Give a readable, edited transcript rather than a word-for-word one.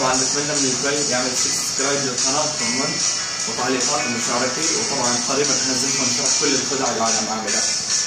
طبعا نتمنى من الكل يعمل سبسكرايب للقناه، كومنت وتعليقات ومشاركه، وطبعا قريبا حنزل لكم شرح كل الخدع اللي انا بعملها.